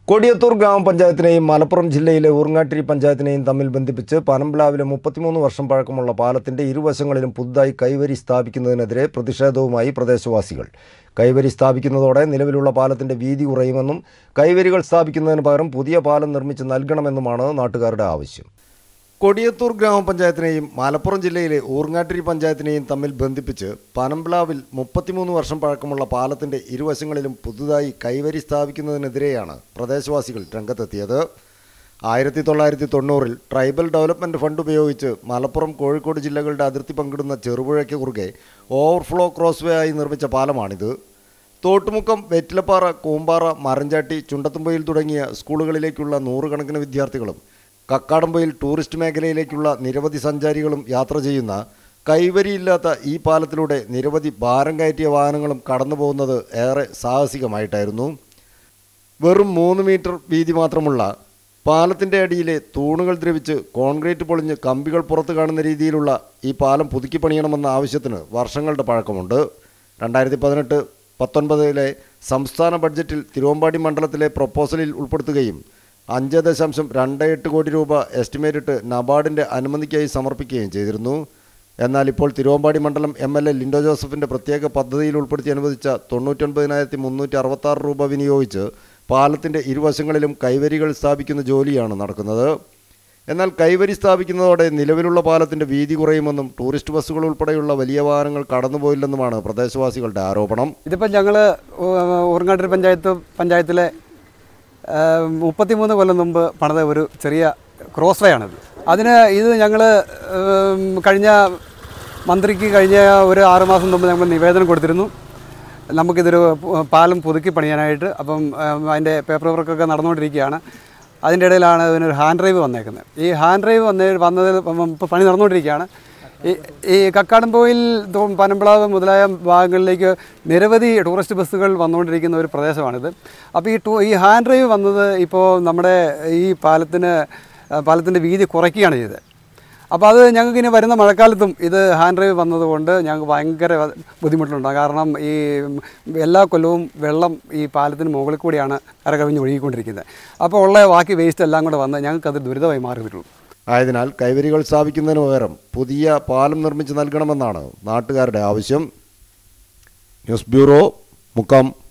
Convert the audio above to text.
കൊടിയത്തൂർ ഗ്രാമപഞ്ചായത്തിനെയും മലപ്പുറം ജില്ലയിലെ ഊർങ്ങാട്ടിരി പഞ്ചായത്തിനെയും തമ്മിൽ ബന്ധിപ്പിച്ച് പനമ്പ്ലാവിലെ 33 വർഷം പഴക്കമുള്ള പാലത്തിന്റെ ഇരുവശങ്ങളിലും പുതുതായി കൈവരി സ്ഥാപിക്കുന്നതിനെതിരെ പ്രതിഷേധവുമായി പ്രദേശവാസികൾ. കൈവരി സ്ഥാപിക്കുന്നതോടെ നിലവിലുള്ള പാലത്തിന്റെ വീതി കുറയുമെന്നും കൈവരികൾ സ്ഥാപിക്കുന്നതിന് പകരം പുതിയ പാലം നിർമ്മിച്ച് നൽകണമെന്നുമാണ് നാട്ടുകാരുടെ ആവശ്യം. കൊടിയത്തൂർ ഗ്രാമപഞ്ചായത്തിനെയും മലപ്പുറം ജില്ലയിലെ ഊർങ്ങാട്ടിരി പഞ്ചായത്തിനെയും തമ്മിൽ ബന്ധിപ്പിച്ച് പനമ്പ്ലാവിൽ 33 വർഷം പഴക്കമുള്ള പാലത്തിന്റെ ഇരുവശങ്ങളിലും പുതുതായി കൈവരി സ്ഥാപിക്കുന്നതിനെതിരെയാണ് പ്രദേശവാസികൾ രംഗത്തെത്തിയത്. 1990-ൽ ട്രൈബൽ ഡെവലപ്മെന്റ് ഫണ്ട് ഉപയോഗിച്ച് മലപ്പുറം, കോഴിക്കോട് ജില്ലകളുടെ അതിർത്തി പങ്കിടുന്ന ചെറുപുഴയ്ക്ക് കുറുകെ ഓവർഫ്ലോ ക്രോസ്വേ ആയി നിർമ്മിച്ച പാലമാണിത്. തോട്ടുമുക്കം, വെറ്റിലപ്പാറ, കൂമ്പാറ, മരഞ്ചാട്ടി, ചുണ്ടത്തുംപൊയിൽ തുടങ്ങിയ സ്കൂളുകളിലേക്കുള്ള നൂറുകണക്കിന് വിദ്യാർത്ഥികളും കക്കാടംപൊയിൽ ടൂറിസ്റ്റ് മേഖലയിലേക്കുള്ള നിരവധി സഞ്ചാരികളും യാത്ര ചെയ്യുന്ന കൈവരിയില്ലാത്ത ഈ പാലത്തിലൂടെ നിരവധി ഭാരം കയറ്റിയ വാഹനങ്ങളും കടന്നു പോകുന്നത് ഏറെ സാഹസികമായിട്ടായിരുന്നു. വെറും 3 മീറ്റർ വീതി മാത്രമുള്ള പാലത്തിൻ്റെ അടിയിലെ തൂണുകൾ ദ്രവിച്ച് കോൺക്രീറ്റ് പൊളിഞ്ഞ് കമ്പികൾ പുറത്തു കാണുന്ന രീതിയിലുള്ള ഈ പാലം പുതുക്കി പണിയണമെന്ന ആവശ്യത്തിന് വർഷങ്ങളുടെ പഴക്കമുണ്ട്. 2018-19 സംസ്ഥാന ബഡ്ജറ്റിൽ തിരുവമ്പാടി മണ്ഡലത്തിലെ പ്രൊപ്പോസലിൽ ഉൾപ്പെടുത്തുകയും 5.28 കോടി രൂപ എസ്റ്റിമേറ്റ് ഇട്ട് നബാർഡിൻ്റെ അനുമതിക്കായി സമർപ്പിക്കുകയും ചെയ്തിരുന്നു. എന്നാൽ ഇപ്പോൾ തിരുവമ്പാടി മണ്ഡലം MLA ലിൻഡോ ജോസഫിൻ്റെ പ്രത്യേക പദ്ധതിയിൽ ഉൾപ്പെടുത്തി അനുവദിച്ച 99,366 രൂപ വിനിയോഗിച്ച് പാലത്തിൻ്റെ ഇരുവശങ്ങളിലും കൈവരികൾ സ്ഥാപിക്കുന്ന ജോലിയാണ് നടക്കുന്നത്. എന്നാൽ കൈവരി സ്ഥാപിക്കുന്നതോടെ നിലവിലുള്ള പാലത്തിൻ്റെ വീതി കുറയുമെന്നും ടൂറിസ്റ്റ് ബസ്സുകൾ ഉൾപ്പെടെയുള്ള വലിയ വാഹനങ്ങൾ കടന്നുപോയില്ലെന്നുമാണ് പ്രദേശവാസികളുടെ ആരോപണം. ഇതിപ്പോൾ ഞങ്ങൾ ഊർങ്ങാട്ടിരി പഞ്ചായത്തിലെ 33 കൊല്ലം മുമ്പ് പണിത ഒരു ചെറിയ ക്രോസ് വേ ആണിത്. ഇത് ഞങ്ങൾ കഴിഞ്ഞ മന്ത്രിക്ക് കഴിഞ്ഞ ഒരു 6 മാസം മുമ്പ് ഞങ്ങൾ നിവേദനം കൊടുത്തിരുന്നു, നമുക്കിതൊരു പാലം പുതുക്കി പണിയാനായിട്ട്. അപ്പം അതിൻ്റെ പേപ്പർ വർക്കൊക്കെ നടന്നുകൊണ്ടിരിക്കുകയാണ്. അതിൻ്റെ ഇടയിലാണ് ഇതിനൊരു ഹാൻഡ് ഡ്രൈവ് വന്നേക്കുന്നത്. ഈ ഹാൻഡ് ഡ്രൈവ് വന്നത് ഇപ്പോൾ പണി നടന്നുകൊണ്ടിരിക്കുകയാണ്. ഈ കക്കാടംപൊയിൽ, പനമ്പ്ലാവ് മുതലായ ഭാഗങ്ങളിലേക്ക് നിരവധി ടൂറിസ്റ്റ് ബസ്സുകൾ വന്നുകൊണ്ടിരിക്കുന്ന ഒരു പ്രദേശമാണിത്. അപ്പോൾ ഈ ഹാൻഡ് ഡ്രൈവ് വന്നത് ഇപ്പോൾ നമ്മുടെ ഈ പാലത്തിൻ്റെ വീതി കുറയ്ക്കുകയാണ് ചെയ്തത്. അപ്പോൾ അത് ഞങ്ങൾക്ക് ഇനി വരുന്ന മഴക്കാലത്തും ഇത് ഹാൻഡ് ഡ്രൈവ് വന്നതുകൊണ്ട് ഞങ്ങൾക്ക് ഭയങ്കര ബുദ്ധിമുട്ടുണ്ടാകും. കാരണം ഈ എല്ലാ കൊല്ലവും വെള്ളം ഈ പാലത്തിന് മുകളിൽ കൂടിയാണ് കരകവിഞ്ഞ് ഒഴുകിക്കൊണ്ടിരിക്കുന്നത്. അപ്പോൾ ഉള്ള ബാക്കി വേസ്റ്റ് എല്ലാം കൂടെ വന്ന് ഞങ്ങൾക്കത് ദുരിതമായി മാറിയിട്ടുള്ളൂ. ആയതിനാൽ കൈവരികൾ സ്ഥാപിക്കുന്നതിന് പകരം പുതിയ പാലം നിർമ്മിച്ച് നൽകണമെന്നാണ് നാട്ടുകാരുടെ ആവശ്യം. News bureau, Mukkam.